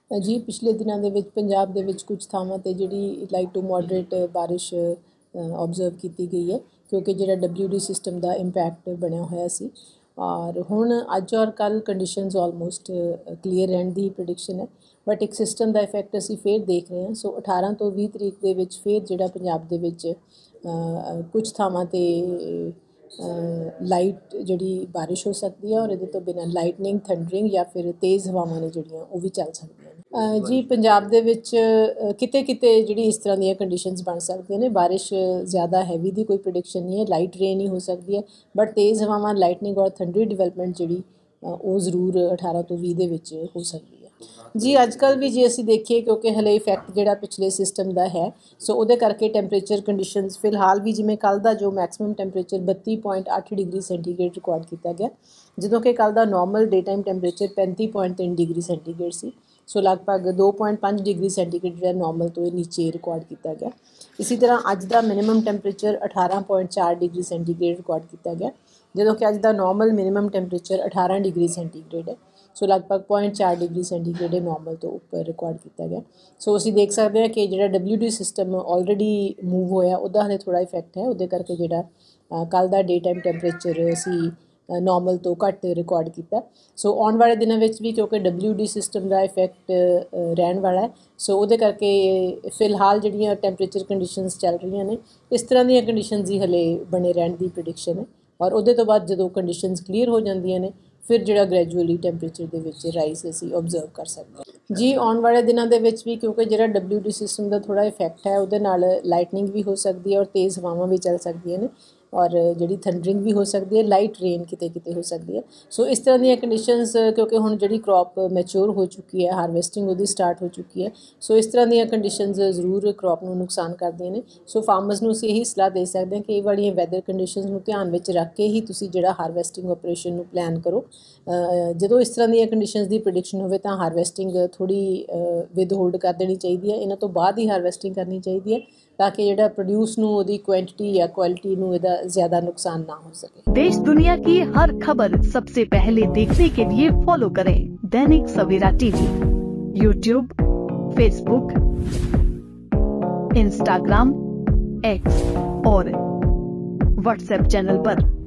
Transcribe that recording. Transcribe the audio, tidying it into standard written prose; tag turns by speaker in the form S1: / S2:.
S1: ਜੀ ਪਿਛਲੇ ਦਿਨਾਂ ਦੇ ਵਿੱਚ ਪੰਜਾਬ ਦੇ ਵਿੱਚ ਕੁਝ ਥਾਵਾਂ 'ਤੇ ਜਿਹੜੀ ਲਾਈਟ ਟੂ ਮੋਡਰੇਟ ਬਾਰਿਸ਼ ਓਬਜ਼ਰਵ ਕੀਤੀ ਗਈ ਹੈ ਕਿਉਂਕਿ ਜਿਹੜਾ WD ਸਿਸਟਮ ਦਾ ਇੰਪੈਕਟ ਬਣਿਆ ਹੋਇਆ ਸੀ ਔਰ ਹੁਣ ਅੱਜ ਔਰ ਕੱਲ੍ਹ ਕੰਡੀਸ਼ਨਸ ਆਲਮੋਸਟ ਕਲੀਅਰ ਰਹਿਣ ਦੀ ਪ੍ਰੈਡਿਕਸ਼ਨ ਹੈ ਬਟ ਇੱਕ ਸਿਸਟਮ ਦਾ ਇਫੈਕਟ ਅਸੀਂ ਫਿਰ ਦੇਖ ਰਹੇ ਹਾਂ। ਸੋ 18 ਤੋਂ 20 ਤਰੀਕ ਦੇ ਵਿੱਚ ਫਿਰ ਜਿਹੜਾ ਪੰਜਾਬ ਦੇ ਵਿੱਚ ਕੁਝ ਥਾਵਾਂ 'ਤੇ ਲਾਈਟ ਜਿਹੜੀ ਬਾਰਿਸ਼ ਹੋ ਸਕਦੀ ਹੈ ਔਰ ਇਹਦੇ ਤੋਂ ਬਿਨਾਂ ਲਾਈਟਨਿੰਗ ਥੰਡਰਿੰਗ ਜਾਂ ਫਿਰ ਤੇਜ਼ ਹਵਾਵਾਂ ਨੇ ਜਿਹੜੀਆਂ ਉਹ ਵੀ ਚੱਲ ਸਕਦੀਆਂ ਨੇ। ਜੀ ਪੰਜਾਬ ਦੇ ਵਿੱਚ ਕਿਤੇ ਕਿਤੇ ਜਿਹੜੀ ਇਸ ਤਰ੍ਹਾਂ ਦੀਆਂ ਕੰਡੀਸ਼ਨਸ ਬਣ ਸਕਦੀਆਂ ਨੇ। ਬਾਰਿਸ਼ ਜ਼ਿਆਦਾ ਹੈਵੀ ਦੀ ਕੋਈ ਪ੍ਰੈਡਿਕਸ਼ਨ ਨਹੀਂ ਹੈ, ਲਾਈਟ ਰੇਨ ਹੀ ਹੋ ਸਕਦੀ ਹੈ ਬਟ ਤੇਜ਼ ਹਵਾਵਾਂ ਲਾਈਟਨਿੰਗ ਔਰ ਥੰਡਰੀ ਡਿਵੈਲਪਮੈਂਟ ਜਿਹੜੀ ਉਹ ਜ਼ਰੂਰ 18 ਤੋਂ 20 ਦੇ ਵਿੱਚ ਹੋ ਸਕਦੀ ਹੈ। ਜੀ ਅੱਜ ਕੱਲ੍ਹ ਵੀ ਜੇ ਅਸੀਂ ਦੇਖੀਏ ਕਿਉਂਕਿ ਹਲੇ ਇਫੈਕਟ ਜਿਹੜਾ ਪਿਛਲੇ ਸਿਸਟਮ ਦਾ ਹੈ ਸੋ ਉਹਦੇ ਕਰਕੇ ਟੈਂਪਰੇਚਰ ਕੰਡੀਸ਼ਨਸ ਫਿਲਹਾਲ ਵੀ ਜਿਵੇਂ ਕੱਲ੍ਹ ਦਾ ਜੋ maximum temperature 32.8 degree centigrade record ਕੀਤਾ ਗਿਆ, ਜਦੋਂ ਕਿ ਕੱਲ੍ਹ ਦਾ normal day time temperature 35.3 degree centigrade ਸੀ। ਸੋ ਲਗਭਗ 2.5 ਡਿਗਰੀ ਸੈਂਟੀਗ੍ਰੇਡ ਜਿਹੜਾ ਨੋਰਮਲ ਤੋਂ ਇਹ ਨੀਚੇ ਰਿਕਾਰਡ ਕੀਤਾ ਗਿਆ। ਇਸੇ ਤਰ੍ਹਾਂ ਅੱਜ ਦਾ minimum temperature 18.4 degree centigrade record ਕੀਤਾ ਗਿਆ, ਜਦੋਂ ਕਿ ਅੱਜ ਦਾ normal minimum temperature 18 degree centigrade ਹੈ। ਸੋ ਲਗਭਗ 0.4 ਡਿਗਰੀ ਸੈਂਟੀਗ੍ਰੇਡ ਨੋਰਮਲ ਤੋਂ ਉੱਪਰ ਰਿਕਾਰਡ ਕੀਤਾ ਗਿਆ। ਸੋ ਅਸੀਂ ਦੇਖ ਸਕਦੇ ਹਾਂ ਕਿ ਜਿਹੜਾ WD ਸਿਸਟਮ ਆਲਰੇਡੀ ਮੂਵ ਹੋਇਆ ਉਹਦਾ ਹਲੇ ਥੋੜ੍ਹਾ ਇਫੈਕਟ ਹੈ, ਉਹਦੇ ਕਰਕੇ ਜਿਹੜਾ ਕੱਲ੍ਹ ਦਾ ਡੇ ਟਾਈਮ ਟੈਂਪਰੇਚਰ ਅਸੀਂ ਨੋਰਮਲ ਤੋਂ ਘੱਟ ਰਿਕਾਰਡ ਕੀਤਾ। ਸੋ ਆਉਣ ਵਾਲੇ ਦਿਨਾਂ ਵਿੱਚ ਵੀ ਕਿਉਂਕਿ WD ਸਿਸਟਮ ਦਾ ਇਫੈਕਟ ਰਹਿਣ ਵਾਲਾ ਹੈ ਸੋ ਉਹਦੇ ਕਰਕੇ ਫਿਲਹਾਲ ਜਿਹੜੀਆਂ ਟੈਂਪਰੇਚਰ ਕੰਡੀਸ਼ਨਸ ਚੱਲ ਰਹੀਆਂ ਨੇ ਇਸ ਤਰ੍ਹਾਂ ਦੀਆਂ ਕੰਡੀਸ਼ਨਸ ਹੀ ਹਲੇ ਬਣੇ ਰਹਿਣ ਦੀ ਪ੍ਰੈਡਿਕਸ਼ਨ ਹੈ ਔਰ ਉਹਦੇ ਤੋਂ ਬਾਅਦ ਜਦੋਂ ਕੰਡੀਸ਼ਨਸ ਕਲੀਅਰ ਹੋ ਜਾਂਦੀਆਂ ਨੇ ਫਿਰ ਜਿਹੜਾ ਗ੍ਰੈਜੂਅਲੀ ਟੈਂਪਰੇਚਰ ਦੇ ਵਿੱਚ ਰਾਈਜ਼ ਅਸੀਂ ਓਬਜ਼ਰਵ ਕਰ ਸਕਦੇ ਹਾਂ। ਜੀ ਆਉਣ ਵਾਲੇ ਦਿਨਾਂ ਦੇ ਵਿੱਚ ਵੀ ਕਿਉਂਕਿ ਜਿਹੜਾ WD ਸਿਸਟਮ ਦਾ ਥੋੜ੍ਹਾ ਇਫੈਕਟ ਹੈ ਉਹਦੇ ਨਾਲ ਲਾਈਟਨਿੰਗ ਵੀ ਹੋ ਸਕਦੀ ਹੈ ਔਰ ਤੇਜ਼ ਹਵਾਵਾਂ ਵੀ ਚੱਲ ਸਕਦੀਆਂ ਨੇ ਔਰ ਜਿਹੜੀ ਥੰਡਰਿੰਗ ਵੀ ਹੋ ਸਕਦੀ ਹੈ, ਲਾਈਟ ਰੇਨ ਕਿਤੇ ਕਿਤੇ ਹੋ ਸਕਦੀ ਹੈ। ਸੋ ਇਸ ਤਰ੍ਹਾਂ ਦੀਆਂ ਕੰਡੀਸ਼ਨਸ ਕਿਉਂਕਿ ਹੁਣ ਜਿਹੜੀ ਕ੍ਰੌਪ ਮੈਚਿਓਰ ਹੋ ਚੁੱਕੀ ਹੈ, ਹਾਰਵੈਸਟਿੰਗ ਉਹਦੀ ਸਟਾਰਟ ਹੋ ਚੁੱਕੀ ਹੈ ਸੋ ਇਸ ਤਰ੍ਹਾਂ ਦੀਆਂ ਕੰਡੀਸ਼ਨਸ ਜ਼ਰੂਰ ਕ੍ਰੌਪ ਨੂੰ ਨੁਕਸਾਨ ਕਰਦੀਆਂ ਨੇ। ਸੋ ਫਾਰਮਰਸ ਨੂੰ ਅਸੀਂ ਇਹੀ ਸਲਾਹ ਦੇ ਸਕਦੇ ਹਾਂ ਕਿ ਇਹ ਵਾਲੀਆਂ ਵੈਦਰ ਕੰਡੀਸ਼ਨਸ ਨੂੰ ਧਿਆਨ ਵਿੱਚ ਰੱਖ ਕੇ ਹੀ ਤੁਸੀਂ ਜਿਹੜਾ ਹਾਰਵੈਸਟਿੰਗ ਆਪਰੇਸ਼ਨ ਨੂੰ ਪਲਾਨ ਕਰੋ। ਜਦੋਂ ਇਸ ਤਰ੍ਹਾਂ ਦੀਆਂ ਕੰਡੀਸ਼ਨਸ ਦੀ ਪ੍ਰੈਡਿਕਸ਼ਨ ਹੋਵੇ ਤਾਂ ਹਾਰਵੈਸਟਿੰਗ ਥੋੜ੍ਹੀ ਵਿਦ ਹੋਲਡ ਕਰ ਦੇਣੀ ਚਾਹੀਦੀ ਹੈ, ਇਹਨਾਂ ਤੋਂ ਬਾਅਦ ਹੀ ਹਾਰਵੈਸਟਿੰਗ ਕਰਨੀ ਚਾਹੀਦੀ ਹੈ ताकि ਜਿਹੜਾ प्रोड्यूस ਨੂੰ ਉਹਦੀ क्वांटिटी या क्वालिटी ਨੂੰ ਇਹਦਾ ज़्यादा नुकसान ना हो सके।
S2: देश दुनिया की हर खबर सबसे पहले देखने के लिए फॉलो करें Dainik Savera TV, YouTube, Facebook, Instagram, X और व्हाट्सएप चैनल पर।